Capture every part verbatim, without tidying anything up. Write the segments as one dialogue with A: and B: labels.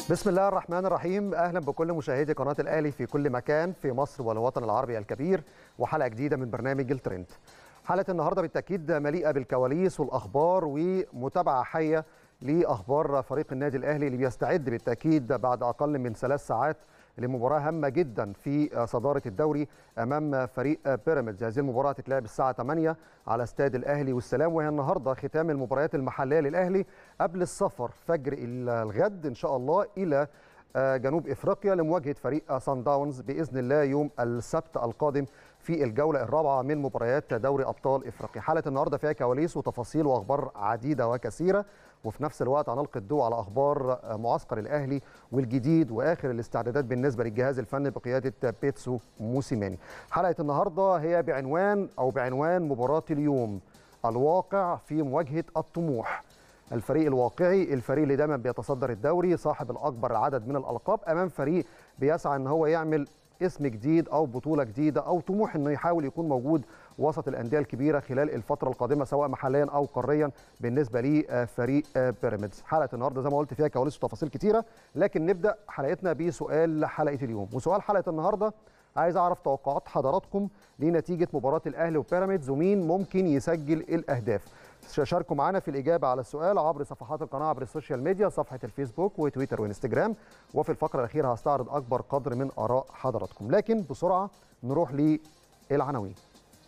A: بسم الله الرحمن الرحيم. اهلا بكل مشاهدي قناه الاهلي في كل مكان في مصر والوطن العربي الكبير، وحلقه جديده من برنامج الترند. حلقه النهارده بالتاكيد مليئه بالكواليس والاخبار ومتابعه حيه لاخبار فريق النادي الاهلي اللي بيستعد بالتاكيد بعد اقل من ثلاث ساعات لمباراه هامه جدا في صداره الدوري امام فريق بيراميدز. هذه المباراه هتتلعب الساعه ثمانية على استاد الاهلي والسلام، وهي النهارده ختام المباريات المحليه للاهلي قبل السفر فجر الغد ان شاء الله الى جنوب افريقيا لمواجهه فريق صن داونز باذن الله يوم السبت القادم في الجوله الرابعه من مباريات دوري ابطال افريقيا. حلقه النهارده فيها كواليس وتفاصيل واخبار عديده وكثيره، وفي نفس الوقت هنلقي الضوء على اخبار معسكر الاهلي والجديد واخر الاستعدادات بالنسبه للجهاز الفني بقياده بيتسو موسيماني. حلقه النهارده هي بعنوان او بعنوان مباراه اليوم، الواقع في مواجهه الطموح. الفريق الواقعي، الفريق اللي دايما بيتصدر الدوري، صاحب الاكبر العدد من الالقاب، امام فريق بيسعى ان هو يعمل اسم جديد او بطوله جديده او طموح انه يحاول يكون موجود وسط الانديه الكبيره خلال الفتره القادمه سواء محليا او قاريا بالنسبه لفريق بيراميدز. حلقه النهارده زي ما قلت فيها كواليس وتفاصيل كتيره، لكن نبدا حلقتنا بسؤال حلقه اليوم. وسؤال حلقه النهارده عايز اعرف توقعات حضراتكم لنتيجه مباراه الاهلي وبيراميدز ومين ممكن يسجل الاهداف. شاركوا معنا في الإجابة على السؤال عبر صفحات القناة عبر السوشيال ميديا، صفحة الفيسبوك وتويتر وإنستجرام، وفي الفقرة الأخيرة هستعرض أكبر قدر من آراء حضراتكم. لكن بسرعة نروح للعناوين.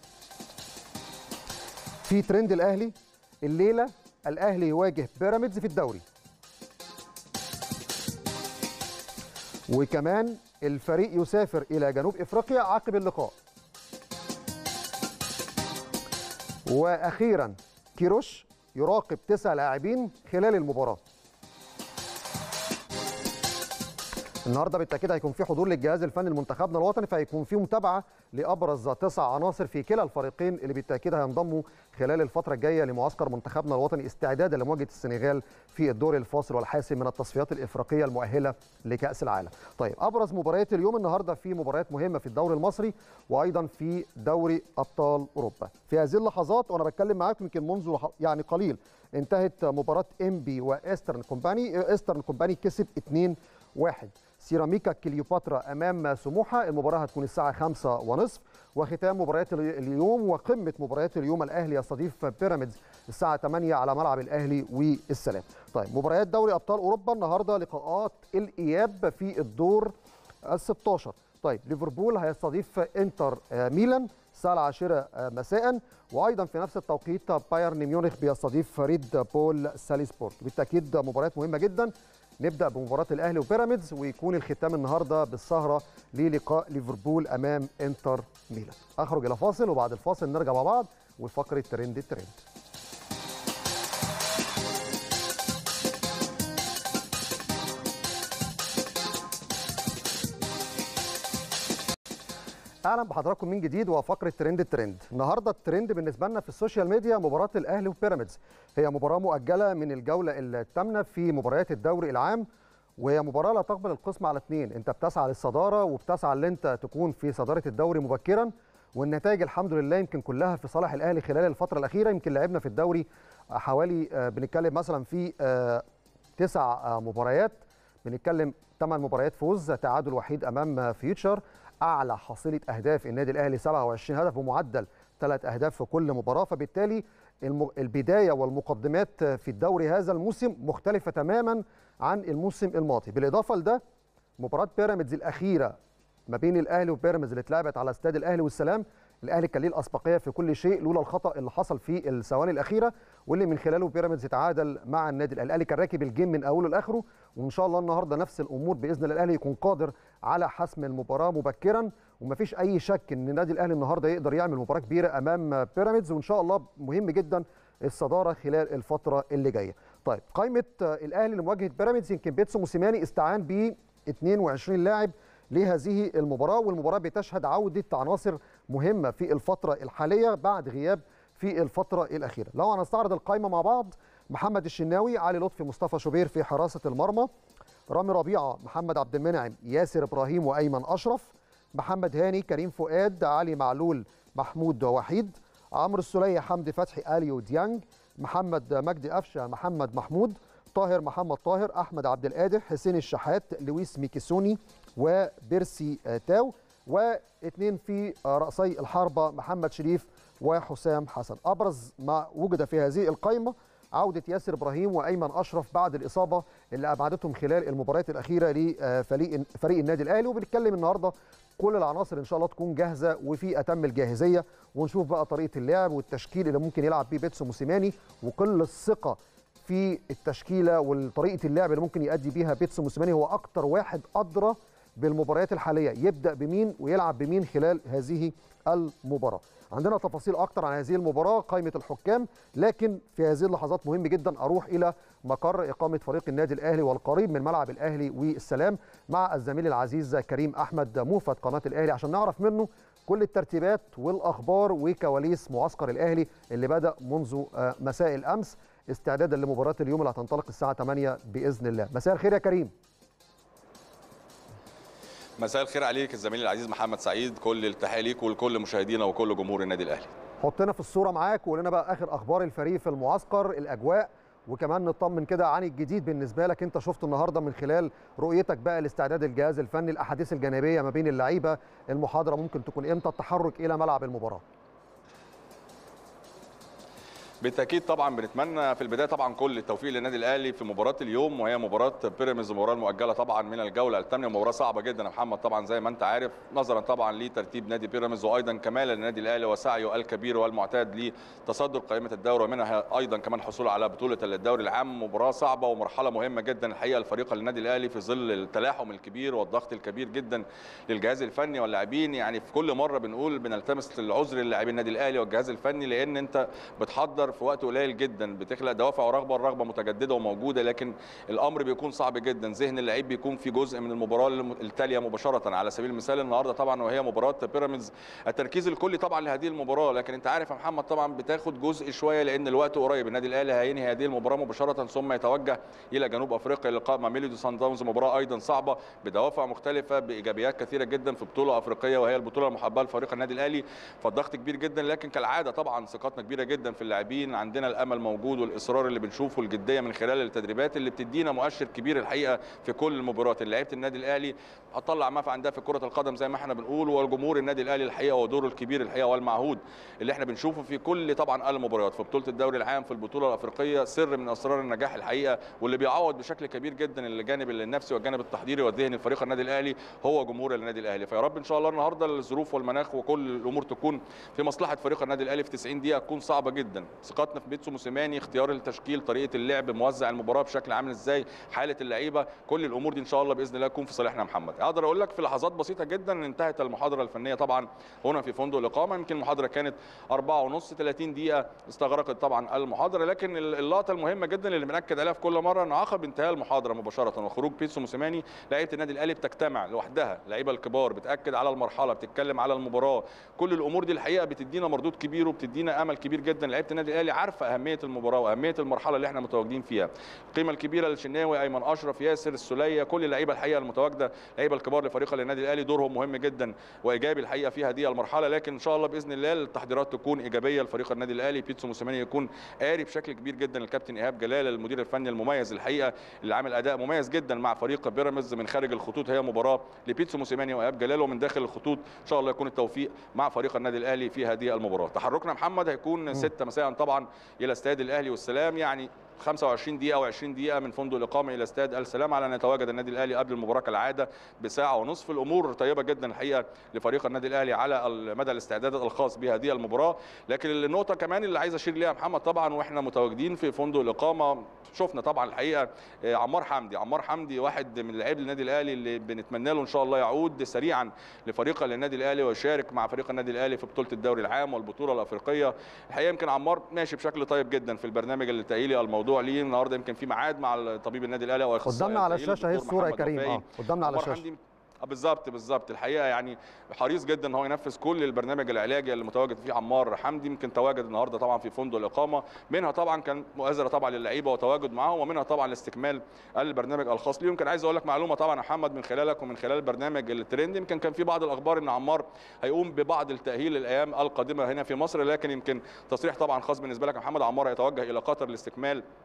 A: في ترند الأهلي الليلة، الأهلي يواجه بيراميدز في الدوري، وكمان الفريق يسافر إلى جنوب إفريقيا عقب اللقاء، وأخيراً كيروش يراقب تسع لاعبين خلال المباراة. النهارده بالتاكيد هيكون في حضور للجهاز الفني لمنتخبنا الوطني، فهيكون في متابعه لابرز تسع عناصر في كلا الفريقين اللي بالتاكيد هينضموا خلال الفتره الجايه لمعسكر منتخبنا الوطني استعدادا لمواجهه السنغال في الدور الفاصل والحاسم من التصفيات الافريقيه المؤهله لكاس العالم. طيب، ابرز مباريات اليوم النهارده في مباريات مهمه في الدوري المصري وايضا في دوري ابطال اوروبا. في هذه اللحظات وانا بتكلم معاكم يمكن منذ يعني قليل انتهت مباراه انبي وايسترن كومباني. ايسترن كومباني كسب اثنين واحد. سيراميكا كليوباترا امام سموحه، المباراه هتكون الساعه خمسة وثلاثين. وختام مباريات اليوم وقمه مباريات اليوم، الاهلي يستضيف بيراميدز الساعه ثمانية على ملعب الاهلي والسلام. طيب، مباريات دوري ابطال اوروبا النهارده لقاءات الاياب في الدور الستة عشر. طيب، ليفربول هيستضيف انتر ميلان الساعه العاشرة مساء، وايضا في نفس التوقيت بايرن ميونخ بيستضيف ريد بول سالزبورغ. بالتاكيد مباريات مهمه جدا. نبدأ بمباراة الأهلي وبيراميدز، ويكون الختام النهاردة بالسهرة للقاء ليفربول أمام إنتر ميلان. أخرج إلى فاصل وبعد الفاصل نرجع مع بعض وفقرة ترند الترند. اهلا بحضراتكم من جديد وفقره ترند الترند. النهارده الترند بالنسبه لنا في السوشيال ميديا مباراه الاهلي وبيراميدز، هي مباراه مؤجله من الجوله الثامنه في مباريات الدوري العام، وهي مباراه لا تقبل القسم على اثنين. انت بتسعى للصداره وبتسعى ان انت تكون في صداره الدوري مبكرا، والنتائج الحمد لله يمكن كلها في صالح الاهلي خلال الفتره الاخيره. يمكن لعبنا في الدوري حوالي بنتكلم مثلا في تسع مباريات، بنتكلم ثمان مباريات فوز، تعادل وحيد امام فيوتشر. اعلى حصيله اهداف النادي الاهلي سبعة وعشرين هدف بمعدل ثلاث اهداف في كل مباراه. فبالتالي البدايه والمقدمات في الدوري هذا الموسم مختلفه تماما عن الموسم الماضي. بالاضافه لده مباراه بيراميدز الاخيره ما بين الاهلي وبيراميدز اللي اتلعبت على استاد الاهلي والسلام، الاهلي كان ليه الاسبقيه في كل شيء لولا الخطا اللي حصل في الثواني الاخيره، واللي من خلاله بيراميدز تعادل مع النادي الاهلي. الاهلي كان راكب الجيم من اوله لاخره، وان شاء الله النهارده نفس الامور باذن الله، الاهلي يكون قادر على حسم المباراه مبكرا، ومفيش اي شك ان النادي الاهلي النهارده يقدر يعمل مباراه كبيره امام بيراميدز، وان شاء الله مهم جدا الصداره خلال الفتره اللي جايه. طيب، قائمه الاهلي لمواجهه بيراميدز يمكن بيتسو موسيماني استعان ب اثنين وعشرين لاعب لهذه المباراه، والمباراه بتشهد عوده عناصر مهمه في الفتره الحاليه بعد غياب في الفتره الاخيره. لو هنستعرض القائمه مع بعض: محمد الشناوي، علي لطفي، مصطفى شوبير في حراسه المرمى، رامي ربيعه، محمد عبد المنعم، ياسر ابراهيم وايمن اشرف، محمد هاني، كريم فؤاد، علي معلول، محمود وحيد، عمرو السوليه، حمدي فتحي، اليو ديانج، محمد مجدي قفشه، محمد محمود، طاهر محمد طاهر، احمد عبد القادر، حسين الشحات، لويس ميكيسوني وبيرسي تاو، واثنين في رأسي الحربة محمد شريف وحسام حسن. ابرز ما وجد في هذه القائمه عودة ياسر إبراهيم وأيمن أشرف بعد الإصابة اللي أبعدتهم خلال المباريات الأخيرة لفريق فريق النادي الأهلي. وبنتكلم النهاردة كل العناصر إن شاء الله تكون جاهزة وفي أتم الجاهزية، ونشوف بقى طريقة اللعب والتشكيل اللي ممكن يلعب بيه بيتسو موسيماني، وكل الثقة في التشكيلة وطريقة اللعب اللي ممكن يؤدي بيها بيتسو موسيماني. هو أكتر واحد أدرى بالمباريات الحالية، يبدأ بمين ويلعب بمين خلال هذه المباراة. عندنا تفاصيل أكتر عن هذه المباراة، قائمة الحكام، لكن في هذه اللحظات مهم جدا أروح إلى مقر إقامة فريق النادي الأهلي والقريب من ملعب الأهلي والسلام مع الزميل العزيز كريم أحمد موفد قناة الأهلي عشان نعرف منه كل الترتيبات والأخبار وكواليس معسكر الأهلي اللي بدأ منذ مساء الأمس استعدادا لمباراة اليوم اللي هتنطلق الساعة ثمانية بإذن الله. مساء الخير يا كريم.
B: مساء الخير عليك الزميل العزيز محمد سعيد، كل التحيه ليك ولكل مشاهدينا وكل جمهور النادي الاهلي.
A: حطنا في الصوره معاك وقول لنا بقى اخر اخبار الفريق في المعسكر، الاجواء، وكمان نطمن كده عن الجديد بالنسبه لك انت شفته النهارده من خلال رؤيتك بقى لاستعداد الجهاز الفني، الاحاديث الجانبيه ما بين اللعيبه، المحاضره ممكن تكون امتى، التحرك الى ملعب المباراه.
B: بالتاكيد طبعا بنتمنى في البدايه طبعا كل التوفيق للنادي الاهلي في مباراه اليوم، وهي مباراه بيراميدز، المباراه المؤجله طبعا من الجوله الثانيه، مباراه صعبه جدا يا محمد طبعا زي ما انت عارف، نظرا طبعا لترتيب نادي بيراميدز وايضا كمال للنادي الاهلي وسعيه الكبير والمعتاد لتصدر قائمه الدوري ومنها ايضا كمان حصوله على بطوله الدوري العام. مباراه صعبه ومرحله مهمه جدا الحقيقه الفريق للنادي الاهلي في ظل التلاحم الكبير والضغط الكبير جدا للجهاز الفني واللاعبين. يعني في كل مره بنقول بنلتمس العذر للاعبين النادي الاهلي والجهاز الفني، لان انت بتحضر في وقت قليل جدا جدا، بتخلق دوافع ورغبه، الرغبه متجدده وموجوده، لكن الامر بيكون صعب جدا، ذهن اللعيب بيكون في جزء من المباراه التاليه مباشره. على سبيل المثال النهارده طبعا وهي مباراه بيراميدز، التركيز الكلي طبعا لهذه المباراه، لكن انت عارف يا محمد طبعا بتاخد جزء شويه لان الوقت قريب، النادي الاهلي هينهي هذه المباراه مباشره ثم يتوجه الى جنوب افريقيا لقاء مع ميلودي سان داونز، مباراه ايضا صعبه بدوافع مختلفه بايجابيات كثيره جدا في بطوله افريقيه وهي البطوله المحببه لفريق النادي الاهلي، فالضغط كبير جدا، لكن كالعاده طبعا ثقتنا كبيره جدا في اللاعبين، عندنا الامل موجود والاصرار اللي بنشوفه، الجديه من خلال التدريبات اللي بتدينا مؤشر كبير الحقيقه في كل المباريات. لعيبه النادي الاهلي هتطلع ما في عندها في كره القدم زي ما احنا بنقول، والجمهور النادي الاهلي الحقيقه ودوره الكبير الحقيقه والمعهود اللي احنا بنشوفه في كل طبعا المباريات في بطوله الدوري العام في البطوله الافريقيه، سر من اسرار النجاح الحقيقه، واللي بيعوض بشكل كبير جدا الجانب النفسي والجانب التحضيري والذهني لفريق النادي الاهلي هو جمهور النادي الاهلي. فيا رب ان شاء الله النهارده الظروف والمناخ وكل الامور تكون في مصلحه فريق النادي الاهلي في تسعين دقيقه تكون صعبه جدا. ثقتنا في بيتسو موسيماني، اختيار التشكيل، طريقه اللعب، موزع المباراه بشكل عامل ازاي، حاله اللعيبه، كل الامور دي ان شاء الله باذن الله تكون في صالحنا. محمد اقدر اقول لك في لحظات بسيطه جدا انتهت المحاضره الفنيه طبعا هنا في فندق الاقامه، يمكن المحاضره كانت أربعة ونص ثلاثين دقيقه استغرقت طبعا المحاضره، لكن اللقطه المهمه جدا اللي بناكد عليها في كل مره ان عقب انتهاء المحاضره مباشره وخروج بيتسو موسيماني لعيبه النادي الاهلي بتجتمع لوحدها، اللعيبه الكبار بتاكد على المرحله، بتتكلم على المباراه، كل الامور دي الحقيقه بتدينا مردود كبير وبتدينا امل كبير جدا. لعيبه النادي الاهلي عارفه اهميه المباراه واهميه المرحله اللي احنا متواجدين فيها، القيمه الكبيره للشناوي، ايمن اشرف، ياسر السوليه، كل اللعيبه الحقيقه المتواجده، اللعيبه الكبار لفريق النادي الاهلي دورهم مهم جدا وايجابي الحقيقه في هذه المرحله، لكن ان شاء الله باذن الله التحضيرات تكون ايجابيه لفريق النادي الاهلي، بيتسو موسيماني يكون قاري بشكل كبير جدا، الكابتن ايهاب جلال المدير الفني المميز الحقيقه اللي عامل اداء مميز جدا مع فريق بيراميدز من خارج الخطوط، هي مباراه لبيتسو موسيماني وايهاب جلال، ومن داخل الخطوط ان شاء الله يكون التوفيق مع فريق النادي الاهلي في هذه المباراه. تحركنا محمد هيكون ستة مساء طبعا الى استاد الاهلي والسلام، يعني خمسة وعشرين دقيقة أو عشرين دقيقة من فندق الإقامة إلى استاد السلام على أن يتواجد النادي الأهلي قبل المباراة كالعادة بساعة ونصف. الأمور طيبة جدا الحقيقة لفريق النادي الأهلي على مدى الاستعداد الخاص بهذه المباراة، لكن النقطة كمان اللي عايز أشير ليها محمد طبعا وإحنا متواجدين في فندق الإقامة شفنا طبعا الحقيقة عمار حمدي، عمار حمدي واحد من لاعبي النادي الأهلي اللي بنتمنى له إن شاء الله يعود سريعا لفريق النادي الأهلي ويشارك مع فريق النادي الأهلي في بطولة الدوري العام والبطولة الأفريقية. الحقيقة يمكن عمار ماشي بشكل طيب جدا في البرنامج التأهيلي الموضوع ليه، النهارده يمكن في ميعاد مع طبيب النادي الاهلي او
A: قدامنا على الشاشه اهي الصوره يا كريم، اه قدامنا على الشاشه
B: بالظبط بالظبط الحقيقه يعني حريص جدا ان هو ينفذ كل البرنامج العلاجي اللي متواجد فيه عمار حمدي، يمكن تواجد النهارده طبعا في فندق الاقامه، منها طبعا كان مؤازره طبعا للعيبه وتواجد معاهم، ومنها طبعا لاستكمال البرنامج الخاص ليه. يمكن عايز اقول لك معلومه طبعا يا محمد من خلالك ومن خلال برنامج الترند، يمكن كان في بعض الاخبار ان عمار هيقوم ببعض التاهيل الايام القادمه هنا في مصر، لكن يمكن تصريح طبعا خاص بالنسبه لك يا محمد، عمار هيتوجه الى قطر لاستكمال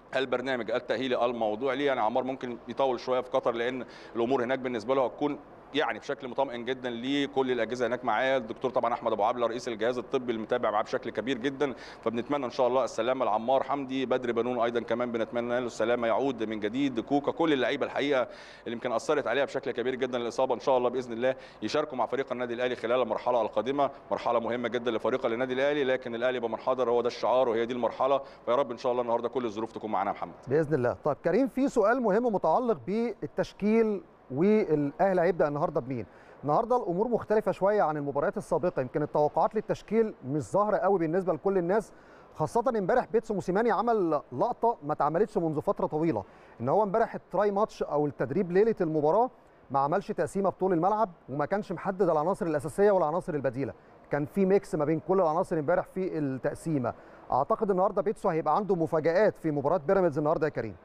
B: البرنامج التاهيلي الموضوع ليه. يعني عمار ممكن يطول شويه في قطر لان الامور هناك بالنسبه له هتكون يعني بشكل مطمئن جدا لكل الاجهزه هناك معاه. الدكتور طبعا احمد ابو عبله رئيس الجهاز الطبي المتابع معاه بشكل كبير جدا، فبنتمنى ان شاء الله السلامه لعمار حمدي. بدر بنون ايضا كمان بنتمنى له السلامه، يعود من جديد. كوكا، كل اللعيبه الحقيقه اللي يمكن اثرت عليها بشكل كبير جدا الاصابه، ان شاء الله باذن الله يشاركوا مع فريق النادي الاهلي خلال المرحله القادمه. مرحله مهمه جدا لفريق النادي الاهلي، لكن الاهلي بمن حضر، هو ده الشعار وهي دي المرحله. ويا رب ان شاء الله النهارده كل الظروف تكون معانا يا محمد
A: باذن الله. طيب كريم، في سؤال مهم متعلق بالتشكيل، والاهلي هيبدا النهارده بمين؟ النهارده الامور مختلفه شويه عن المباريات السابقه، يمكن التوقعات للتشكيل مش ظاهره قوي بالنسبه لكل الناس، خاصه امبارح بيتسو موسيماني عمل لقطه ما اتعملتش منذ فتره طويله، ان هو امبارح التراي ماتش او التدريب ليله المباراه ما عملش تقسيمه بطول الملعب، وما كانش محدد العناصر الاساسيه والعناصر البديله، كان في ميكس ما بين كل العناصر امبارح في التقسيمه. اعتقد النهارده بيتسو هيبقى عنده مفاجآت في مباراه بيراميدز النهارده يا كريم.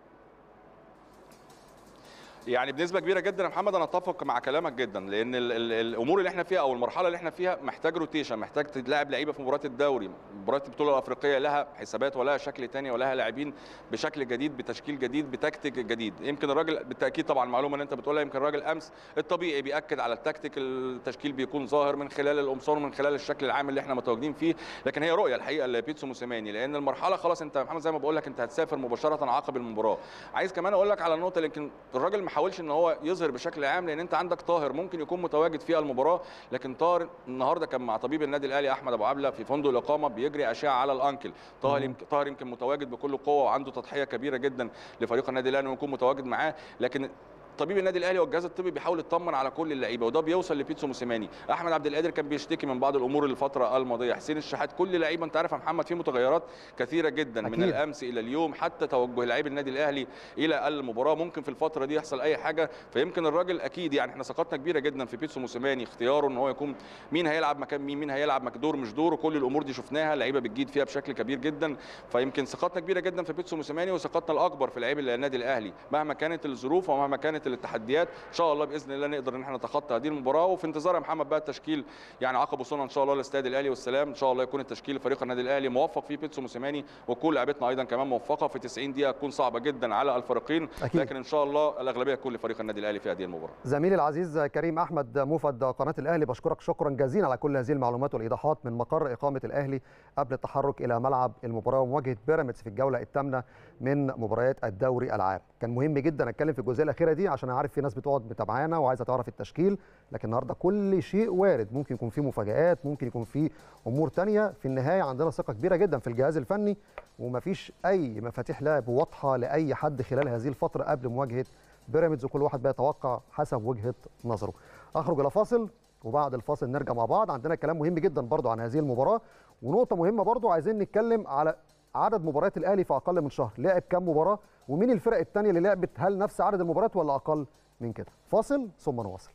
B: يعني بنسبه كبيره جدا يا محمد انا اتفق مع كلامك جدا، لان ال ال الامور اللي احنا فيها او المرحله اللي احنا فيها محتاج روتيشن، محتاج تلاعب لعيبه في مباراه الدوري. مباراه البطوله الافريقيه لها حسابات ولها شكل ثاني ولها لاعبين بشكل جديد بتشكيل جديد بتكتيك جديد. يمكن الراجل بالتاكيد طبعا المعلومه اللي انت بتقولها، يمكن الراجل امس الطبيعي بياكد على التكتيك، التشكيل بيكون ظاهر من خلال القمصان ومن خلال الشكل العام اللي احنا متواجدين فيه، لكن هي رؤيه الحقيقه لبيتسو موسيماني، لان المرحله خلاص انت محمد زي ما بقول لك انت هتسافر مباشره عقب المباراه. عايز كمان اقول لك على النقطه اللي يمكن الراجل ما حاولش ان هو يظهر بشكل عام، لان انت عندك طاهر ممكن يكون متواجد في المباراه، لكن طاهر النهارده كان مع طبيب النادي الاهلي احمد ابو عبله في فندق الاقامه بيجري اشعه على الانكل. طاهر يمكن طاهر يمكن متواجد بكل قوه وعنده تضحيه كبيره جدا لفريق النادي الاهلي انه يكون متواجد معاه، لكن طبيب النادي الاهلي والجهاز الطبي بيحاول يطمن على كل اللعيبه، وده بيوصل لبيتسو موسيماني. احمد عبد القادر كان بيشتكي من بعض الامور الفتره الماضيه، حسين الشحات، كل لعيبه انت عارف يا محمد في متغيرات كثيره جدا أكيد. من الامس الى اليوم، حتى توجه لاعبي النادي الاهلي الى المباراه ممكن في الفتره دي يحصل اي حاجه، فيمكن الراجل اكيد يعني احنا ثقتنا كبيره جدا في بيتسو موسيماني، اختياره ان هو يكون مين هيلعب مكان مين، مين هيلعب دور مش دور، وكل الامور دي شفناها، لعيبه بتجيد فيها بشكل كبير جدا، فيمكن ثقتنا كبيره جدا في بيتسو موسيماني، وثقتنا الاكبر في لعيبه النادي الاهلي مهما كانت الظروف ومهما كانت التحديات. ان شاء الله باذن الله نقدر ان احنا نتخطى هذه المباراه، وفي انتظار يا محمد بقى التشكيل يعني عقب وصولنا ان شاء الله لاستاد الاهلي والسلام، ان شاء الله يكون التشكيل لفريق النادي الاهلي موفق فيه بيتسو موسيماني، وكل لعيبتنا ايضا كمان موفقه. في تسعين دقيقه تكون صعبه جدا على الفريقين أكيد. لكن ان شاء الله الاغلبيه تكون لفريق النادي الاهلي في هذه المباراه.
A: زميلي العزيز كريم احمد موفد قناه الاهلي، بشكرك شكرا جزيلا على كل هذه المعلومات والايضاحات من مقر اقامه الاهلي قبل التحرك الى ملعب المباراه ومواجهه بيراميدز في الجوله الثامنه من مباريات الدوري العام. كان مهم جدا اتكلم في الجزئيه الاخيره دي عشان عارف في ناس بتقعد متابعانا وعايزه تعرف التشكيل، لكن النهارده كل شيء وارد، ممكن يكون في مفاجآت، ممكن يكون في امور ثانيه. في النهايه عندنا ثقه كبيره جدا في الجهاز الفني، ومفيش اي مفاتيح لعب واضحه لاي حد خلال هذه الفتره قبل مواجهه بيراميدز، وكل واحد بيتوقع حسب وجهه نظره. اخرج الى فاصل وبعد الفاصل نرجع مع بعض، عندنا كلام مهم جدا برضو عن هذه المباراه، ونقطه مهمه برضو عايزين نتكلم على عدد مباريات الاهلي في اقل من شهر، لعب كام مباراه ومين الفرق الثانيه اللي لعبت، هل نفس عدد المباريات ولا اقل من كده؟ فاصل ثم نواصل.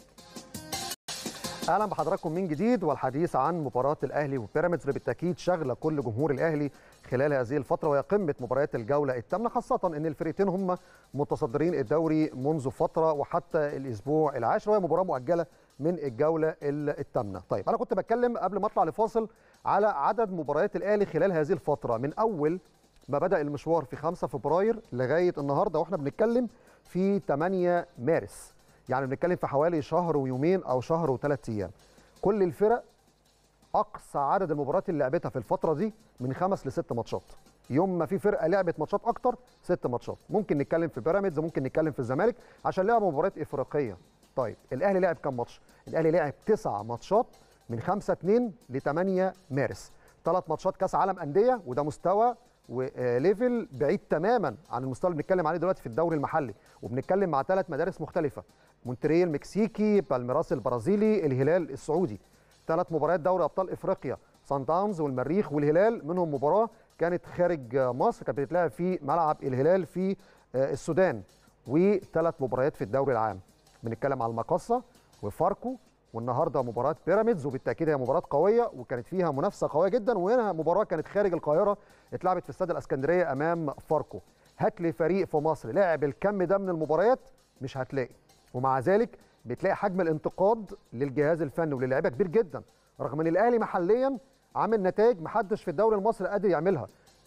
A: اهلا بحضراتكم من جديد، والحديث عن مباراه الاهلي وبيراميدز اللي بالتاكيد شاغله كل جمهور الاهلي خلال هذه الفتره، وهي قمه مباريات الجوله الثامنه، خاصه ان الفريقين هم متصدرين الدوري منذ فتره وحتى الاسبوع العاشر، وهي مباراه مؤجله من الجوله الثامنه. طيب انا كنت بتكلم قبل ما اطلع لفاصل على عدد مباريات الاهلي خلال هذه الفتره من اول ما بدا المشوار في خمسة فبراير لغايه النهارده واحنا بنتكلم في ثمانية مارس، يعني بنتكلم في حوالي شهر ويومين او شهر وثلاث ايام. كل الفرق اقصى عدد المباريات اللي لعبتها في الفتره دي من خمس لست ماتشات، يوم ما في فرقه لعبت ماتشات اكتر ست ماتشات. ممكن نتكلم في بيراميدز، ممكن نتكلم في الزمالك عشان لعب مباريات افريقيه. طيب الاهلي لعب كام ماتش؟ الاهلي لعب تسع ماتشات من خمسة اتنين ل ثمانية مارس، ثلاث ماتشات كاس عالم انديه، وده مستوى وليفل بعيد تماما عن المستوى اللي بنتكلم عليه دلوقتي في الدوري المحلي، وبنتكلم مع ثلاث مدارس مختلفه، مونتريال المكسيكي، بالميراس البرازيلي، الهلال السعودي. ثلاث مباريات دوري ابطال افريقيا، سان داونز والمريخ والهلال، منهم مباراه كانت خارج مصر كانت بتتلعب في ملعب الهلال في السودان، وثلاث مباريات في الدوري العام. بنتكلم على المقصه وفاركو، والنهارده مباراه بيراميدز، وبالتاكيد هي مباراه قويه وكانت فيها منافسه قويه جدا، وهنا مباراه كانت خارج القاهره اتلعبت في استاد الاسكندريه امام فاركو. هات لي فريق في مصر لعب الكم ده من المباريات مش هتلاقي، ومع ذلك بتلاقي حجم الانتقاد للجهاز الفني وللاعيبه كبير جدا، رغم ان الاهلي محليا عامل نتائج محدش في الدوري المصري قادر يعملها.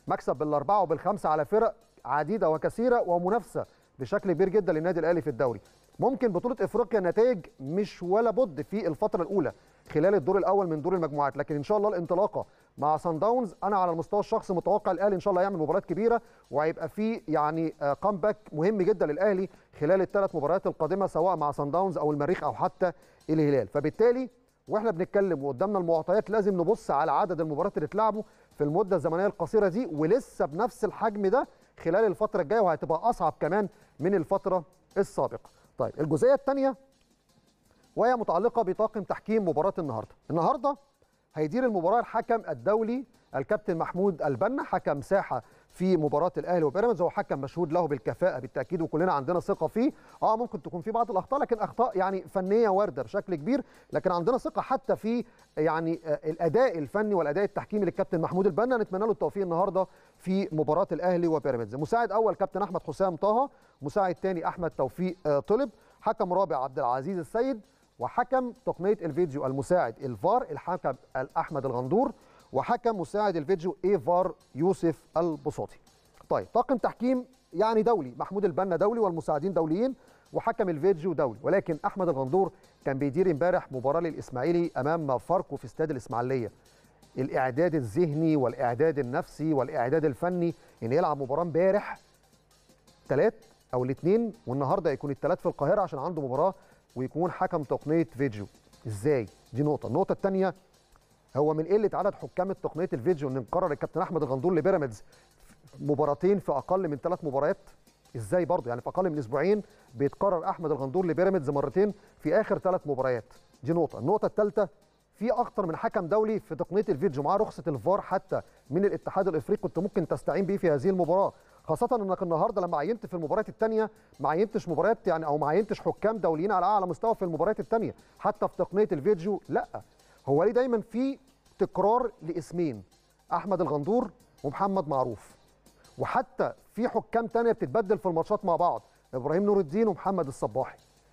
A: مكسب بالاربعه وبالخمسه على فرق عديده وكثيره ومنافسه بشكل كبير جدا للنادي الاهلي في الدوري. ممكن بطوله افريقيا نتائج مش ولا بد في الفتره الاولى خلال الدور الاول من دور المجموعات، لكن ان شاء الله الانطلاقه مع سان داونز انا على المستوى الشخصي متوقع الاهلي ان شاء الله يعمل مباريات كبيره، وهيبقى في يعني كامباك مهم جدا للاهلي خلال الثلاث مباريات القادمه سواء مع سان داونز او المريخ او حتى الهلال. فبالتالي واحنا بنتكلم وقدامنا المعطيات لازم نبص على عدد المباريات اللي اتلعبوا في المده الزمنيه القصيره دي، ولسه بنفس الحجم ده خلال الفتره الجايه، وهتبقى اصعب كمان من الفتره السابقه. طيب الجزئيه الثانيه وهي متعلقه بطاقم تحكيم مباراه النهارده. النهارده هيدير المباراه الحكم الدولي الكابتن محمود البنا، حكم ساحه في مباراه الاهلي وبيراميدز، هو حكم مشهود له بالكفاءه بالتاكيد وكلنا عندنا ثقه فيه. اه ممكن تكون في بعض الاخطاء لكن اخطاء يعني فنيه وارده بشكل كبير، لكن عندنا ثقه حتى في يعني الاداء الفني والاداء التحكيمي للكابتن محمود البنا. نتمنى له التوفيق النهارده في مباراه الاهلي وبيراميدز. مساعد اول كابتن احمد حسام طه، مساعد ثاني احمد توفيق طلب، حكم رابع عبد العزيز السيد، وحكم تقنيه الفيديو المساعد الفار الحكم احمد الغندور، وحكم مساعد الفيديو اي فار يوسف البساطي. طيب طاقم تحكيم يعني دولي، محمود البنا دولي والمساعدين دوليين وحكم الفيديو دولي، ولكن احمد الغندور كان بيدير امبارح مباراه للاسماعيلي امام فاركو في استاد الاسماعيليه. الاعداد الذهني والاعداد النفسي والاعداد الفني ان يلعب مباراه امبارح ثلاث او الاثنين والنهارده يكون الثلاث في القاهره عشان عنده مباراه ويكون حكم تقنيه فيديو. ازاي؟ دي نقطه. النقطه الثانيه هو من قله عدد حكام تقنيه الفيديو ان مقرر الكابتن احمد الغندور لبيراميدز مباراتين في اقل من ثلاث مباريات. ازاي برضه؟ يعني في اقل من اسبوعين بيتقرر احمد الغندور لبيراميدز مرتين في اخر ثلاث مباريات. دي نقطه. النقطه الثالثه في اكتر من حكم دولي في تقنيه الفيديو معاه رخصه الفار حتى من الاتحاد الافريقي كنت ممكن تستعين بيه في هذه المباراه، خاصه انك النهارده لما عينت في المباريات الثانيه ما عينتش مباريات يعني او ما عينتش حكام دوليين على اعلى مستوى في المباريات الثانيه حتى في تقنيه الفيديو. لا هو ليه دايما في تكرار لاسمين احمد الغندور ومحمد معروف، وحتى في حكام ثانيه بتتبدل في الماتشات مع بعض ابراهيم نور الدين ومحمد الصباحي.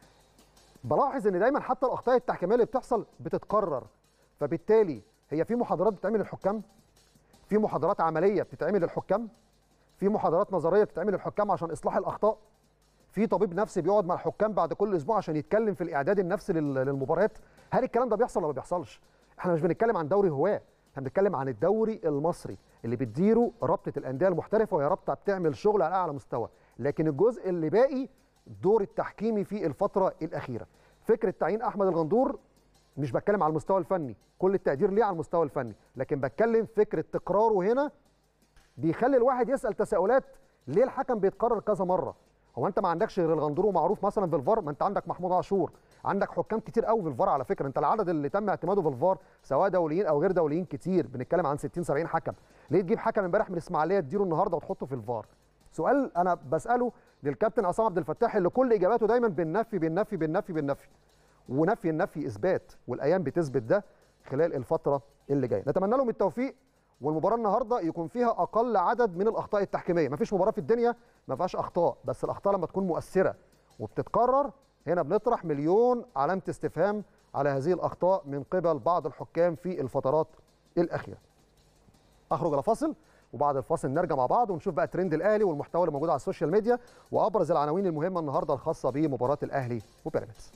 A: بلاحظ ان دايما حتى الاخطاء التحكيميه اللي بتحصل بتتكرر، فبالتالي هي في محاضرات بتتعمل للحكام، في محاضرات عمليه بتتعمل للحكام، في محاضرات نظريه بتتعمل للحكام عشان اصلاح الاخطاء، في طبيب نفسي بيقعد مع الحكام بعد كل اسبوع عشان يتكلم في الاعداد النفسي للمباريات. هل الكلام ده بيحصل ولا ما بيحصلش؟ احنا مش بنتكلم عن دوري هواه، احنا بنتكلم عن الدوري المصري اللي بتديره رابطه الانديه المحترفه، وهي رابطه بتعمل شغل على اعلى مستوى، لكن الجزء اللي باقي الدور التحكيمي في الفتره الاخيره. فكره تعيين احمد الغندور مش بتكلم على المستوى الفني، كل التقدير ليه على المستوى الفني، لكن بتكلم فكره تكراره هنا بيخلي الواحد يسال تساؤلات. ليه الحكم بيتكرر كذا مره؟ هو انت ما عندكش غير الغندور ومعروف مثلا في الفار؟ ما انت عندك محمود عاشور، عندك حكام كتير قوي في الفار على فكره. انت العدد اللي تم اعتماده في الفار سواء دوليين او غير دوليين كتير، بنتكلم عن ستين سبعين حكم. ليه تجيب حكم امبارح من الاسماعيليه تديره النهارده وتحطه في الفار؟ سؤال انا بساله للكابتن عصام عبد الفتاح اللي كل اجاباته دايما بالنفي بالنفي بالنفي بالنفي، ونفي النفي اثبات، والايام بتثبت ده خلال الفتره اللي جايه. نتمنى لهم التوفيق، والمباراه النهارده يكون فيها اقل عدد من الاخطاء التحكيميه. مفيش مباراه في الدنيا ما فيهاش اخطاء، بس الاخطاء لما تكون مؤثره وبتتكرر هنا بنطرح مليون علامه استفهام على هذه الاخطاء من قبل بعض الحكام في الفترات الاخيره. اخرج الى فاصل وبعد الفاصل نرجع مع بعض ونشوف بقى ترند الاهلي والمحتوى اللي موجود على السوشيال ميديا وابرز العناوين المهمه النهارده الخاصه بمباراه الاهلي وبيراميدز.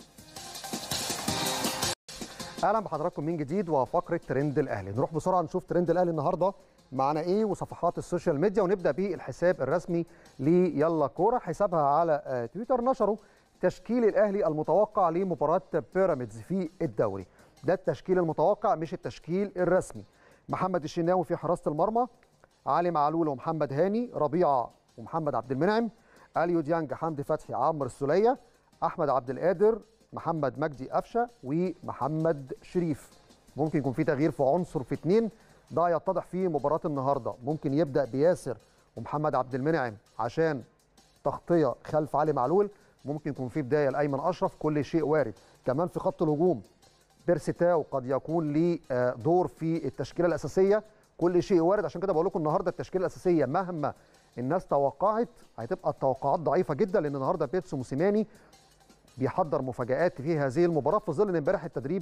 A: اهلا بحضراتكم من جديد وفقره ترند الاهلي. نروح بسرعه نشوف ترند الاهلي النهارده معنا ايه وصفحات السوشيال ميديا، ونبدا بالحساب الرسمي ليلا كوره. حسابها على تويتر نشروا تشكيل الاهلي المتوقع لمباراه بيراميدز في الدوري. ده التشكيل المتوقع مش التشكيل الرسمي. محمد الشناوي في حراسه المرمى، علي معلول ومحمد هاني، ربيعه ومحمد عبد المنعم، اليو ديانج، حمدي فتحي، عمرو السوليه، احمد عبد القادر، محمد مجدي قفشه ومحمد شريف. ممكن يكون في تغيير في عنصر في اثنين، ده يتضح في مباراه النهارده. ممكن يبدا بياسر ومحمد عبد المنعم عشان تغطيه خلف علي معلول، ممكن يكون في بدايه لايمن اشرف، كل شيء وارد. كمان في خط الهجوم بيرسي تاو قد يكون ليه دور في التشكيله الاساسيه، كل شيء وارد. عشان كده بقول لكم النهارده التشكيله الاساسيه مهما الناس توقعت هتبقى التوقعات ضعيفه جدا، لان النهارده بيتسو موسيماني بيحضر مفاجآت في هذه المباراه في ظل ان امبارح التدريب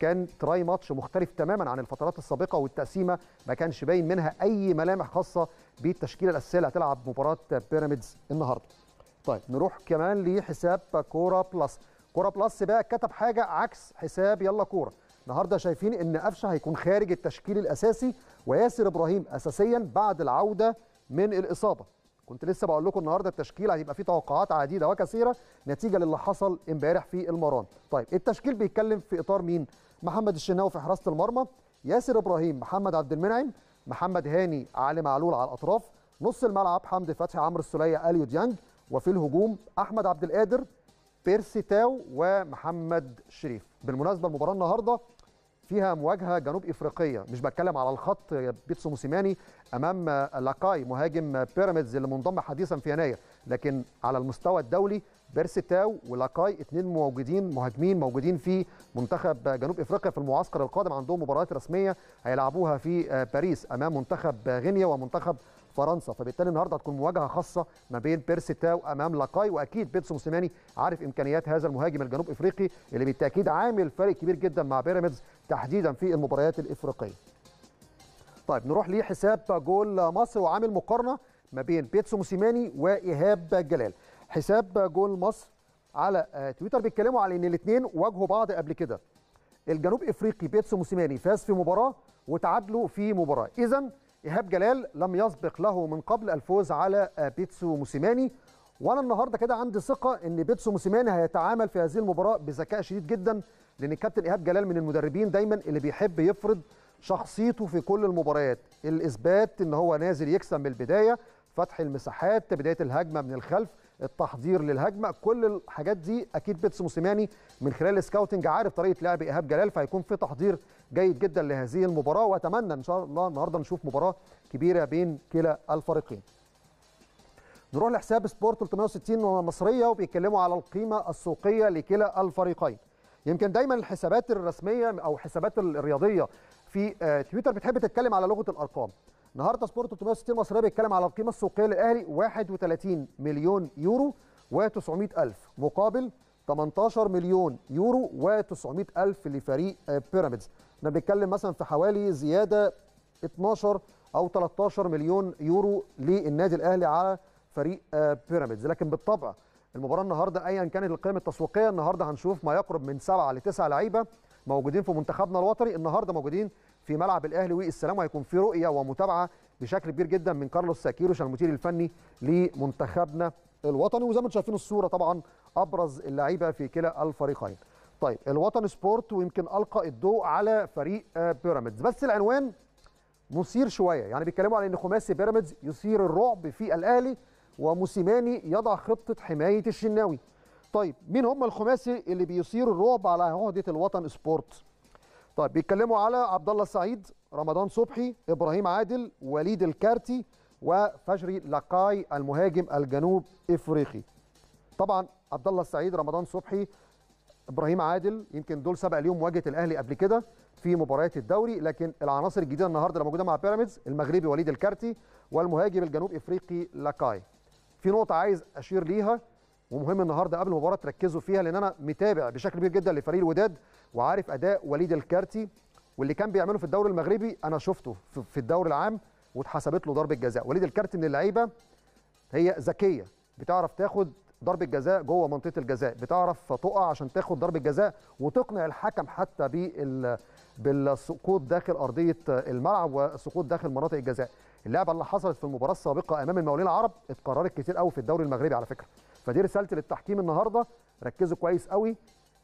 A: كان تراي ماتش مختلف تماما عن الفترات السابقه، والتقسيمه ما كانش باين منها اي ملامح خاصه بالتشكيله الاساسيه اللي هتلعب مباراه بيراميدز النهارده. طيب نروح كمان لحساب كوره بلس. كوره بلس بقى كتب حاجه عكس حساب يلا كوره. النهارده شايفين ان قفشه هيكون خارج التشكيل الاساسي وياسر ابراهيم اساسيا بعد العوده من الاصابه. كنت لسه بقول لكم النهارده التشكيل هيبقى فيه توقعات عديده وكثيره نتيجه للي حصل امبارح في المران. طيب التشكيل بيتكلم في اطار مين؟ محمد الشناوي في حراسه المرمى، ياسر ابراهيم، محمد عبد المنعم، محمد هاني، علي معلول على الاطراف، نص الملعب حمدي فتحي، عمرو السوليه، اليو ديانج، وفي الهجوم احمد عبد القادر، بيرسي تاو، ومحمد شريف. بالمناسبه المباراه النهارده فيها مواجهه جنوب افريقيه، مش بتكلم على الخط بيتسو موسيماني امام لاكاي مهاجم بيراميدز اللي منضم حديثا في يناير، لكن على المستوى الدولي بيرسي تاو ولاكاي اثنين موجودين مهاجمين موجودين في منتخب جنوب افريقيا في المعسكر القادم، عندهم مباريات رسميه هيلعبوها في باريس امام منتخب غينيا ومنتخب فرنسا، فبالتالي النهارده هتكون مواجهه خاصه ما بين بيرسي تاو امام لاكاي، واكيد بيتسو موسيماني عارف امكانيات هذا المهاجم الجنوب افريقي اللي بالتاكيد عامل فرق كبير جدا مع بيراميدز تحديدا في المباريات الافريقيه. طيب نروح لحساب جول مصر وعامل مقارنه ما بين بيتسو موسيماني وايهاب جلال. حساب جول مصر على تويتر بيتكلموا على ان الاثنين واجهوا بعض قبل كده. الجنوب افريقي بيتسو موسيماني فاز في مباراه وتعادلوا في مباراه، اذا إيهاب جلال لم يسبق له من قبل الفوز على بيتسو موسيماني، وانا النهارده كده عندي ثقه ان بيتسو موسيماني هيتعامل في هذه المباراه بذكاء شديد جدا، لان الكابتن إيهاب جلال من المدربين دايما اللي بيحب يفرض شخصيته في كل المباريات، الاثبات ان هو نازل يكسب من البدايه، فتح المساحات، بدايه الهجمه من الخلف، التحضير للهجمه، كل الحاجات دي اكيد بيتسو موسيماني من خلال السكاوتنج عارف طريقه لعب ايهاب جلال، فهيكون في تحضير جيد جدا لهذه المباراه، واتمنى ان شاء الله النهارده نشوف مباراه كبيره بين كلا الفريقين. نروح لحساب سبورت ثلاثمائة وستين مصريه وبيتكلموا على القيمه السوقيه لكلا الفريقين. يمكن دايما الحسابات الرسميه او الحسابات الرياضيه في تويتر بتحب تتكلم على لغه الارقام. النهارده سبورت ثلاثمائة وستين مصريه بيتكلم على القيمه السوقيه للاهلي واحد وثلاثين مليون يورو وتسعمائة ألف مقابل ثمانية عشر مليون يورو وتسعمائة ألف لفريق بيراميدز. احنا بنتكلم مثلا في حوالي زياده اثناشر او ثلاثة عشر مليون يورو للنادي الاهلي على فريق بيراميدز، لكن بالطبع المباراه النهارده ايا كانت القيمه التسويقيه النهارده هنشوف ما يقرب من سبعه لتسعه لعيبه موجودين في منتخبنا الوطني، النهارده موجودين في ملعب الاهلي والسلام، وهيكون في رؤيه ومتابعه بشكل كبير جدا من كارلوس ساكيروش المدير الفني لمنتخبنا الوطني، وزي ما انتم شايفين الصوره طبعا ابرز اللعيبه في كلا الفريقين. طيب الوطن سبورت ويمكن القى الضوء على فريق بيراميدز، بس العنوان مثير شويه، يعني بيتكلموا على ان خماسي بيراميدز يثير الرعب في الاهلي وموسيماني يضع خطه حمايه الشناوي. طيب مين هم الخماسي اللي بيثير الرعب على عهده الوطن سبورت؟ طيب بيتكلموا على عبد الله السعيد، رمضان صبحي، ابراهيم عادل، وليد الكارتي، وفجري لاكاي المهاجم الجنوب افريقي. طبعا عبد الله السعيد، رمضان صبحي، ابراهيم عادل يمكن دول سبق ليهم مواجهه الاهلي قبل كده في مباريات الدوري، لكن العناصر الجديده النهارده اللي موجوده مع بيراميدز المغربي وليد الكارتي والمهاجم الجنوب افريقي لاكاي. في نقطه عايز اشير ليها ومهم النهارده قبل المباراه تركزوا فيها، لان انا متابع بشكل كبير جدا لفريق الوداد وعارف اداء وليد الكارتي، واللي كان بيعمله في الدوري المغربي انا شفته في الدوري العام واتحسبت له ضربه جزاء. وليد الكارتي من اللعيبه هي ذكيه، بتعرف تاخد ضربه جزاء جوه منطقه الجزاء، بتعرف تقع عشان تاخد ضربه جزاء وتقنع الحكم حتى بال بالسقوط داخل ارضيه الملعب والسقوط داخل مناطق الجزاء. اللعبه اللي حصلت في المباراه السابقه امام المقاولين العرب اتكررت كتير قوي في الدوري المغربي على فكره، فدي رسالتي للتحكيم النهارده، ركزوا كويس قوي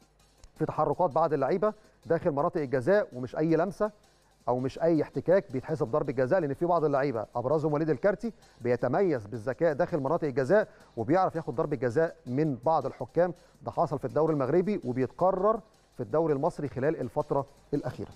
A: في تحركات بعض اللعيبه داخل مناطق الجزاء، ومش اي لمسه او مش اي احتكاك بيتحسب ضربه جزاء، لان في بعض اللعيبه ابرزهم وليد الكارتي بيتميز بالذكاء داخل مناطق الجزاء وبيعرف ياخد ضربه جزاء من بعض الحكام، ده حصل في الدوري المغربي وبيتكرر في الدوري المصري خلال الفتره الاخيره.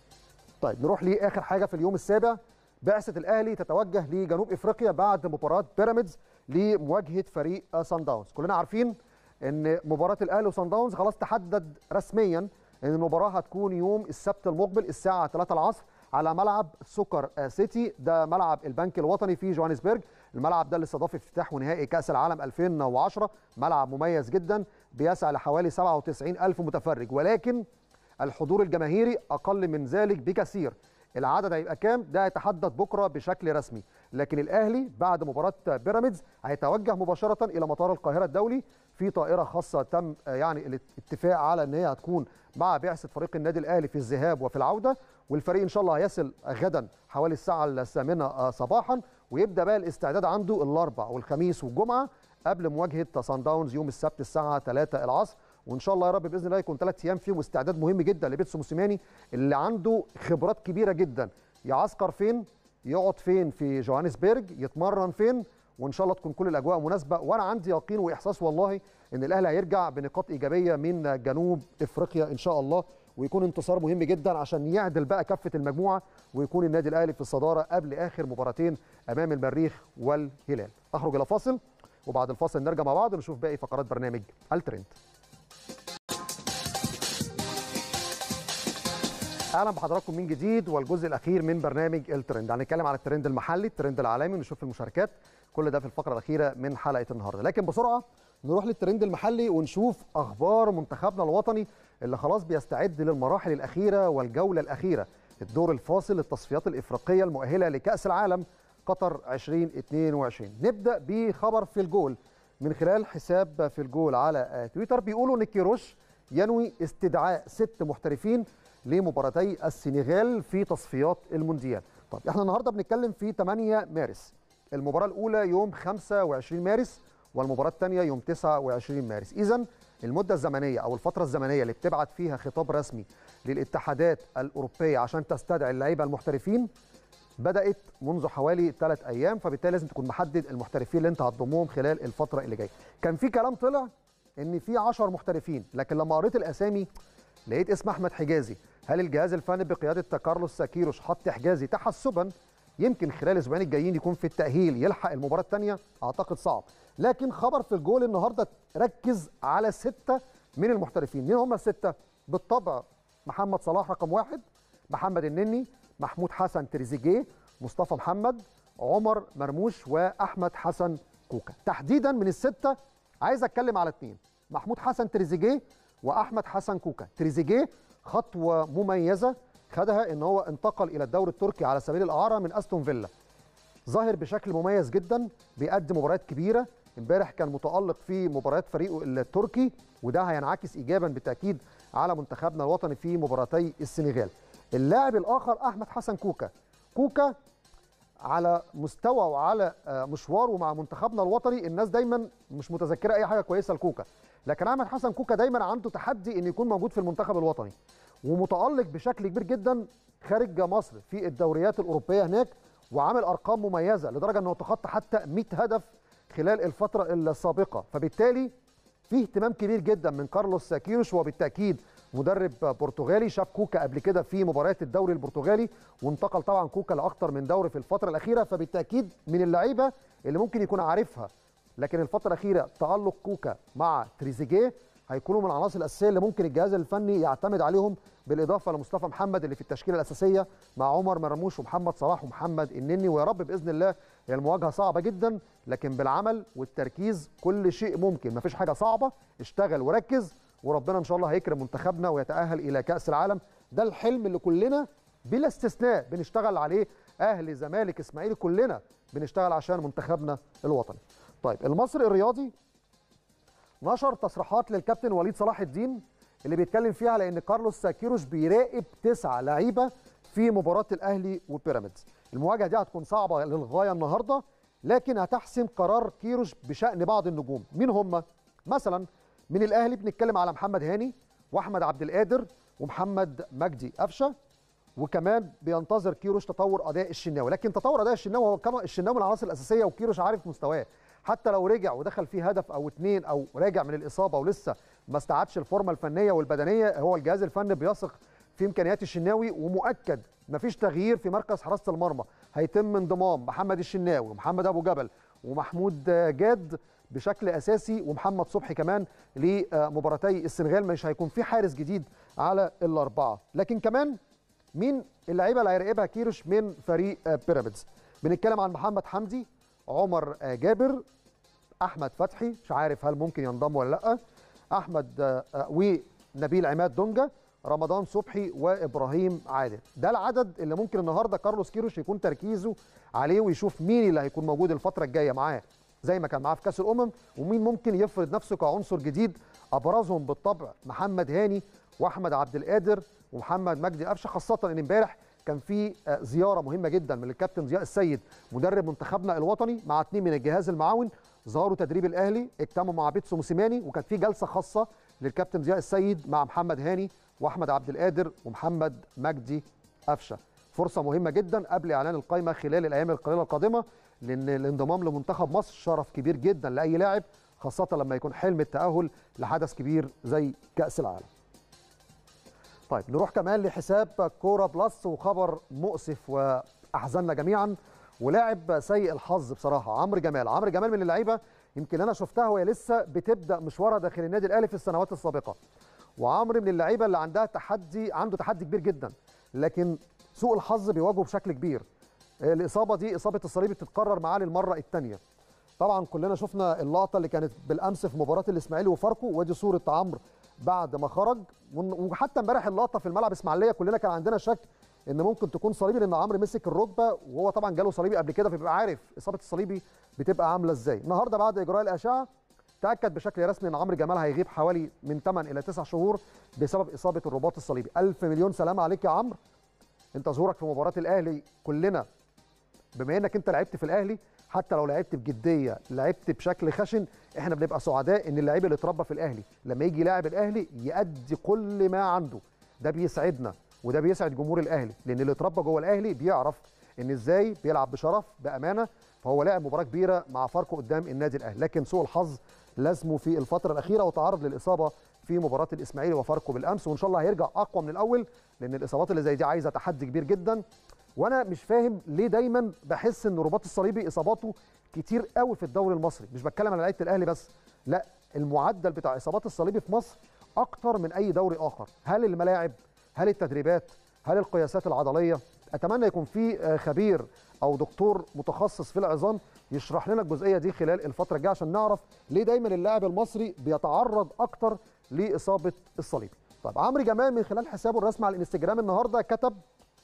A: طيب نروح لاخر حاجه في اليوم السابع، بعثه الاهلي تتوجه لجنوب افريقيا بعد مباراه بيراميدز لمواجهه فريق سان داونز. كلنا عارفين ان مباراه الاهلي وسان داونز خلاص تحدد رسميا ان المباراه هتكون يوم السبت المقبل الساعه ثلاثة العصر على ملعب سوكر سيتي، ده ملعب البنك الوطني في جوهانسبرج. الملعب ده اللي استضاف افتتاح ونهائي كاس العالم ألفين وعشرة، ملعب مميز جدا بيسع لحوالي سبعة وتسعين ألف متفرج، ولكن الحضور الجماهيري اقل من ذلك بكثير. العدد هيبقى كام ده هيتحدد بكره بشكل رسمي، لكن الاهلي بعد مباراه بيراميدز هيتوجه مباشره الى مطار القاهره الدولي في طائره خاصه تم يعني الاتفاق على ان هي هتكون مع بعثه فريق النادي الاهلي في الذهاب وفي العوده، والفريق ان شاء الله هيصل غدا حوالي الساعه الثامنه صباحا، ويبدا بقى الاستعداد عنده الاربع والخميس والجمعه قبل مواجهه صن داونز يوم السبت الساعه ثلاثة العصر. وان شاء الله يا رب باذن الله يكون ثلاث ايام فيهم استعداد مهم جدا لبيتسو موسيماني اللي عنده خبرات كبيره جدا. يعسكر فين؟ يقعد فين في جوهانسبرج؟ يتمرن فين؟ وان شاء الله تكون كل الاجواء مناسبه، وانا عندي يقين واحساس والله ان الاهلي هيرجع بنقاط ايجابيه من جنوب افريقيا ان شاء الله، ويكون انتصار مهم جدا عشان يعدل بقى كفه المجموعه ويكون النادي الاهلي في الصداره قبل اخر مباراتين امام المريخ والهلال. اخرج الى فاصل وبعد الفاصل نرجع مع بعض نشوف باقي فقرات برنامج الترند. اهلا بحضراتكم من جديد والجزء الاخير من برنامج الترند. هنتكلم عن الترند المحلي، الترند العالمي، ونشوف المشاركات، كل ده في الفقره الاخيره من حلقه النهارده. لكن بسرعه نروح للترند المحلي ونشوف اخبار منتخبنا الوطني اللي خلاص بيستعد للمراحل الاخيره والجوله الاخيره، الدور الفاصل للتصفيات الافريقيه المؤهله لكاس العالم قطر ألفين واثنين وعشرين. نبدا بخبر في الجول من خلال حساب في الجول على تويتر، بيقولوا ان كيروش ينوي استدعاء ست محترفين لمباراتي السنغال في تصفيات المونديال. طب احنا النهارده بنتكلم في ثمانية مارس، المباراه الاولى يوم خمسة وعشرين مارس والمباراه الثانيه يوم تسعة وعشرين مارس. اذا المده الزمنيه او الفتره الزمنيه اللي بتبعت فيها خطاب رسمي للاتحادات الاوروبيه عشان تستدعي اللعيبه المحترفين بدات منذ حوالي ثلاث ايام، فبالتالي لازم تكون محدد المحترفين اللي انت هتضمهم خلال الفتره اللي جايه. كان في كلام طلع ان في عشرة محترفين، لكن لما قريت الاسامي لقيت اسم احمد حجازي. هل الجهاز الفني بقياده كارلوس كيروش حط حجازي تحسبا يمكن خلال الاسبوعين الجايين يكون في التاهيل يلحق المباراه الثانيه؟ اعتقد صعب. لكن خبر في الجول النهارده ركز على سته من المحترفين. مين هم السته؟ بالطبع محمد صلاح رقم واحد، محمد النني، محمود حسن تريزيجيه، مصطفى محمد، عمر مرموش، واحمد حسن كوكا. تحديدا من السته عايز اتكلم على اثنين، محمود حسن تريزيجيه واحمد حسن كوكا. تريزيجيه خطوه مميزه خدها ان هو انتقل الى الدوري التركي على سبيل الاعاره من استون فيلا، ظاهر بشكل مميز جدا، بيقدم مباريات كبيره. امبارح كان متالق في مباريات فريقه التركي، وده هينعكس ايجابا بالتاكيد على منتخبنا الوطني في مباراتي السنغال. اللاعب الاخر احمد حسن كوكا. كوكا على مستوى وعلى مشواره مع منتخبنا الوطني الناس دايما مش متذكره اي حاجه كويسه لكوكا، لكن احمد حسن كوكا دايما عنده تحدي ان يكون موجود في المنتخب الوطني، ومتالق بشكل كبير جدا خارج مصر في الدوريات الاوروبيه هناك، وعامل ارقام مميزه لدرجه انه تخطى حتى مئة هدف خلال الفتره السابقه. فبالتالي في اهتمام كبير جدا من كارلوس كيروش، وبالتاكيد مدرب برتغالي شاف كوكا قبل كده في مباريات الدوري البرتغالي، وانتقل طبعا كوكا لاكثر من دوري في الفتره الاخيره، فبالتاكيد من اللعيبه اللي ممكن يكون عارفها. لكن الفتره الاخيره تالق كوكا مع تريزيجيه هيكونوا من العناصر الاساسيه اللي ممكن الجهاز الفني يعتمد عليهم، بالاضافه لمصطفى محمد اللي في التشكيله الاساسيه مع عمر مرموش ومحمد صلاح ومحمد النني. ويا رب باذن الله، هي المواجهه صعبه جدا لكن بالعمل والتركيز كل شيء ممكن، مفيش حاجه صعبه، اشتغل وركز وربنا ان شاء الله هيكرم منتخبنا ويتاهل الى كاس العالم. ده الحلم اللي كلنا بلا استثناء بنشتغل عليه، اهلي زمالك اسماعيلي كلنا بنشتغل عشان منتخبنا الوطني. طيب المصري الرياضي نشر تصريحات للكابتن وليد صلاح الدين اللي بيتكلم فيها على ان كارلوس كيروش بيراقب تسعة لعيبه في مباراه الاهلي وبيراميدز. المواجهه دي هتكون صعبه للغايه النهارده، لكن هتحسم قرار كيروش بشان بعض النجوم. مين هم؟ مثلا من الاهلي بنتكلم على محمد هاني واحمد عبد القادر ومحمد مجدي قفشه، وكمان بينتظر كيروش تطور اداء الشناوي. لكن تطور اداء الشناوي هو كان الشناوي من العناصر الاساسيه وكيروش عارف مستواه، حتى لو رجع ودخل فيه هدف او اثنين او راجع من الاصابه ولسه ما استعادش الفورمه الفنيه والبدنيه، هو الجهاز الفني بيثق في امكانيات الشناوي، ومؤكد مفيش تغيير في مركز حراسه المرمى، هيتم انضمام محمد الشناوي ومحمد ابو جبل ومحمود جاد بشكل اساسي، ومحمد صبحي كمان لمباراتي السنغال. مش هيكون في حارس جديد على الاربعه. لكن كمان مين اللعيبه اللي هيراقبها كيروش من فريق بيراميدز؟ بنتكلم عن محمد حمدي، عمر جابر، احمد فتحي مش عارف هل ممكن ينضم ولا لا، احمد ونبيل عماد دونجا، رمضان صبحي وابراهيم عادل. ده العدد اللي ممكن النهارده كارلوس كيروش يكون تركيزه عليه ويشوف مين اللي هيكون موجود الفتره الجايه معاه زي ما كان معاه في كاس الامم، ومين ممكن يفرض نفسه كعنصر جديد. ابرزهم بالطبع محمد هاني واحمد عبد القادر ومحمد مجدي قفشه، خاصه ان امبارح كان في زياره مهمه جدا من الكابتن ضياء السيد مدرب منتخبنا الوطني مع اثنين من الجهاز المعاون، زاروا تدريب الاهلي، اجتمعوا مع بيتسو موسيماني، وكانت في جلسه خاصه للكابتن ضياء السيد مع محمد هاني واحمد عبد القادر ومحمد مجدي قفشه. فرصه مهمه جدا قبل اعلان القائمه خلال الايام القليله القادمه، لان الانضمام لمنتخب مصر شرف كبير جدا لاي لاعب، خاصه لما يكون حلم التاهل لحدث كبير زي كاس العالم. طيب نروح كمان لحساب كوره بلس وخبر مؤسف واحزننا جميعا ولاعب سيء الحظ بصراحه، عمرو جمال. عمرو جمال من اللعيبه يمكن انا شفتها وهي لسه بتبدا مشوارها داخل النادي الاهلي في السنوات السابقه، وعمرو من اللعيبه اللي عندها تحدي، عنده تحدي كبير جدا، لكن سوء الحظ بيواجهه بشكل كبير. الاصابه دي اصابه الصليب بتتكرر معاه للمره الثانيه. طبعا كلنا شفنا اللقطه اللي كانت بالامس في مباراه الاسماعيلي وفاركو، ودي صوره عمرو بعد ما خرج، وحتى امبارح اللقطه في الملعب اسماعيليه كلنا كان عندنا شك ان ممكن تكون صليبي، لان عمرو مسك الركبه وهو طبعا جاله صليبي قبل كده فبيبقى عارف اصابه الصليبي بتبقى عامله ازاي. النهارده بعد اجراء الاشعه تاكد بشكل رسمي ان عمرو جمال هيغيب حوالي من ثمانية الى تسعة شهور بسبب اصابه الرباط الصليبي. الف مليون سلامه عليك يا عمرو، انت ظهورك في مباراه الاهلي كلنا بما انك انت لعبت في الاهلي، حتى لو لعبت بجديه لعبت بشكل خشن، احنا بنبقى سعداء ان اللعيب اللي اتربى في الاهلي لما يجي لاعب الاهلي يأدي كل ما عنده. ده بيسعدنا وده بيسعد جمهور الاهلي، لان اللي اتربى جوه الاهلي بيعرف ان ازاي بيلعب بشرف بامانه. فهو لعب مباراه كبيره مع فاركو قدام النادي الاهلي، لكن سوء الحظ لازمه في الفتره الاخيره وتعرض للاصابه في مباراه الاسماعيلي وفاركو بالامس، وان شاء الله هيرجع اقوى من الاول، لان الاصابات اللي زي دي عايزه تحدي كبير جدا. وانا مش فاهم ليه دايما بحس ان الرباط الصليبي اصاباته كتير قوي في الدوري المصري، مش بتكلم على لعيبه الاهلي بس، لا المعدل بتاع اصابات الصليبي في مصر اكتر من اي دوري اخر. هل الملاعب؟ هل التدريبات؟ هل القياسات العضليه؟ اتمنى يكون في خبير او دكتور متخصص في العظام يشرح لنا الجزئيه دي خلال الفتره الجايه عشان نعرف ليه دايما اللاعب المصري بيتعرض اكتر لاصابه الصليبي. طيب عمرو جمال من خلال حسابه الرسمي على الانستجرام النهارده كتب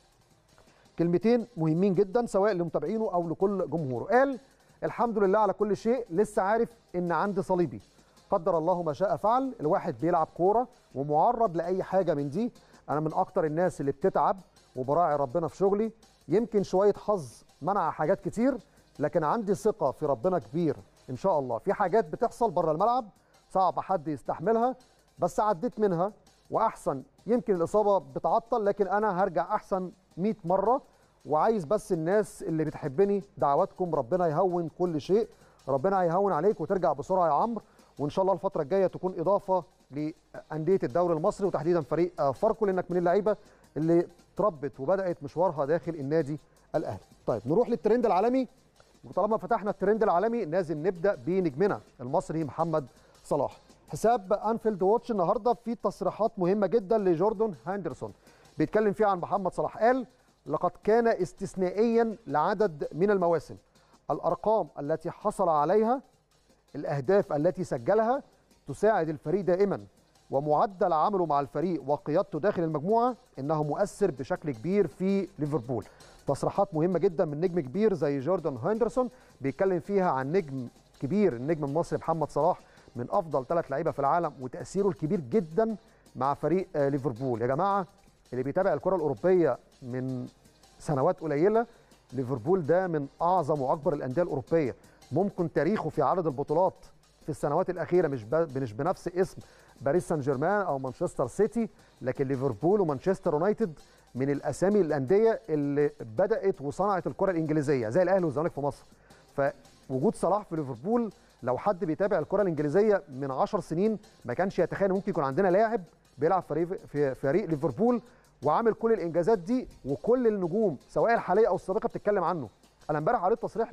A: كلمتين مهمين جدا سواء لمتابعينه او لكل جمهوره. قال الحمد لله على كل شيء، لسه عارف ان عندي صليبي، قدر الله ما شاء فعل. الواحد بيلعب كوره ومعرض لاي حاجه من دي، انا من اكتر الناس اللي بتتعب وبراعي ربنا في شغلي، يمكن شويه حظ منع حاجات كتير، لكن عندي ثقه في ربنا كبير ان شاء الله. في حاجات بتحصل بره الملعب صعب حد يستحملها، بس عديت منها واحسن. يمكن الاصابه بتعطل، لكن انا هرجع احسن مئة مره، وعايز بس الناس اللي بتحبني دعواتكم، ربنا يهون كل شيء، ربنا هيهون عليك وترجع بسرعه يا عمرو، وان شاء الله الفتره الجايه تكون اضافه لانديه الدوري المصري وتحديدا فريق فاركو، لانك من اللعيبه اللي تربت وبدات مشوارها داخل النادي الاهلي. طيب نروح للترند العالمي، وطالما فتحنا الترند العالمي لازم نبدا بنجمنا المصري محمد صلاح. حساب انفيلد واتش النهارده في تصريحات مهمه جدا لجوردن هاندرسون بيتكلم فيها عن محمد صلاح. قال لقد كان استثنائيا لعدد من المواسم، الارقام التي حصل عليها، الاهداف التي سجلها تساعد الفريق دائما، ومعدل عمله مع الفريق وقيادته داخل المجموعه انه مؤثر بشكل كبير في ليفربول. تصريحات مهمه جدا من نجم كبير زي جوردن هاندرسون بيتكلم فيها عن نجم كبير، النجم المصري محمد صلاح من افضل ثلاث لعيبه في العالم وتاثيره الكبير جدا مع فريق ليفربول. يا جماعه اللي بيتابع الكره الاوروبيه من سنوات قليله، ليفربول ده من اعظم واكبر الانديه الاوروبيه، ممكن تاريخه في عدد البطولات في السنوات الاخيره مش مش بنفس اسم باريس سان جيرمان او مانشستر سيتي، لكن ليفربول ومانشستر يونايتد من الاسامي الانديه اللي بدات وصنعت الكره الانجليزيه زي الاهلي والزمالك في مصر. فوجود صلاح في ليفربول، لو حد بيتابع الكره الانجليزيه من عشر سنين ما كانش يتخيل ممكن يكون عندنا لاعب بيلعب فريق في فريق ليفربول وعامل كل الانجازات دي، وكل النجوم سواء الحاليه او السابقه بتتكلم عنه. انا امبارح قريت تصريح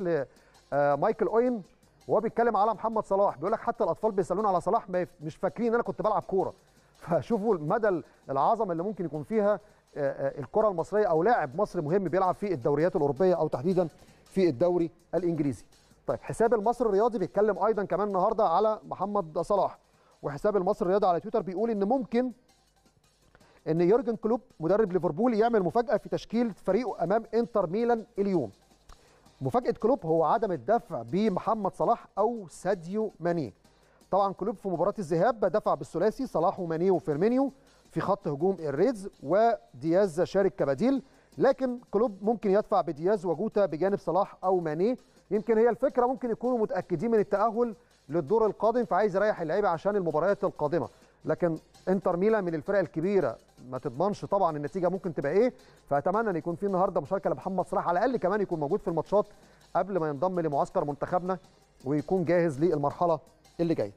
A: لمايكل اوين وهو بيتكلم على محمد صلاح، بيقول لك حتى الاطفال بيسالون على صلاح مش فاكرين ان انا كنت بلعب كوره. فشوفوا مدى العظمه اللي ممكن يكون فيها الكره المصريه او لاعب مصري مهم بيلعب في الدوريات الاوروبيه او تحديدا في الدوري الانجليزي. طيب حساب المصري الرياضي بيتكلم ايضا كمان النهارده على محمد صلاح، وحساب المصري الرياضي على تويتر بيقول ان ممكن ان يورجن كلوب مدرب ليفربول يعمل مفاجاه في تشكيل فريقه امام انتر ميلان اليوم. مفاجاه كلوب هو عدم الدفع بمحمد صلاح او ساديو ماني. طبعا كلوب في مباراه الذهاب دفع بالثلاثي صلاح وماني وفيرمينيو في خط هجوم الريدز، ودياز شارك كبديل، لكن كلوب ممكن يدفع بدياز وجوتا بجانب صلاح او ماني. يمكن هي الفكره ممكن يكونوا متاكدين من التاهل للدور القادم، فعايز يريح اللعيبه عشان المباريات القادمه، لكن انتر ميلان من الفرق الكبيره ما تضمنش طبعا النتيجه ممكن تبقى ايه، فاتمنى ان يكون في النهارده مشاركه لمحمد صلاح على الاقل كمان يكون موجود في الماتشات قبل ما ينضم لمعسكر منتخبنا ويكون جاهز للمرحله اللي جايه.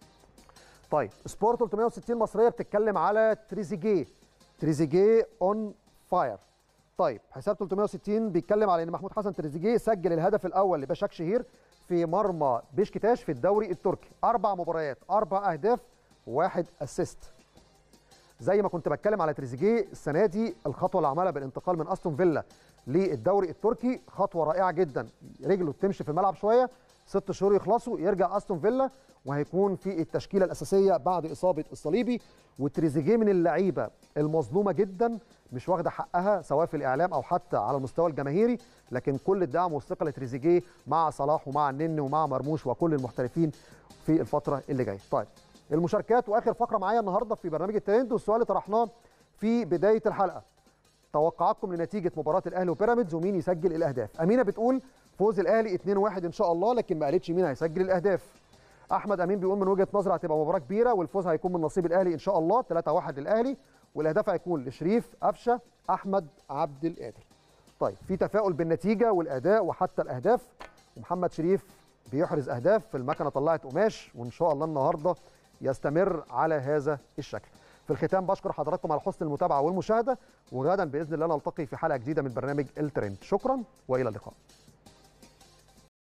A: طيب سبورت ثلاثمائة وستين مصريه بتتكلم على تريزيجيه تريزيجيه اون فاير. طيب حساب ثلاثمائة وستين بيتكلم على ان محمود حسن تريزيجيه سجل الهدف الاول لبشاك شهير في مرمى بشكتاش في الدوري التركي، اربع مباريات اربع اهداف واحد اسيست. زي ما كنت بتكلم على تريزيجيه السنه دي، الخطوه اللي عملها بالانتقال من استون فيلا للدوري التركي خطوه رائعه جدا، رجله تمشي في الملعب شويه، ست شهور يخلصوا يرجع استون فيلا وهيكون في التشكيله الاساسيه بعد اصابه الصليبي. وتريزيجيه من اللعيبه المظلومه جدا، مش واخده حقها سواء في الاعلام او حتى على المستوى الجماهيري، لكن كل الدعم والثقه لتريزيجيه مع صلاح ومع النني ومع مرموش وكل المحترفين في الفتره اللي جايه. طيب المشاركات واخر فقره معايا النهارده في برنامج الترند، والسؤال اللي طرحناه في بدايه الحلقه، توقعاتكم لنتيجه مباراه الاهلي وبيراميدز ومين يسجل الاهداف؟ امينه بتقول فوز الاهلي اتنين واحد ان شاء الله، لكن ما قالتش مين هيسجل الاهداف. احمد امين بيقول من وجهه نظري هتبقى مباراه كبيره والفوز هيكون من نصيب الاهلي ان شاء الله، ثلاثة واحد للاهلي، والاهداف هيكون لشريف قفشه احمد عبد القادر. طيب في تفاؤل بالنتيجه والاداء وحتى الاهداف، ومحمد شريف بيحرز اهداف في المكنه طلعت قماش، وان شاء الله النهارده يستمر على هذا الشكل. في الختام بشكر حضراتكم على حسن المتابعه والمشاهده، وغدا باذن الله نلتقي في حلقه جديده من برنامج الترند. شكرا والى اللقاء.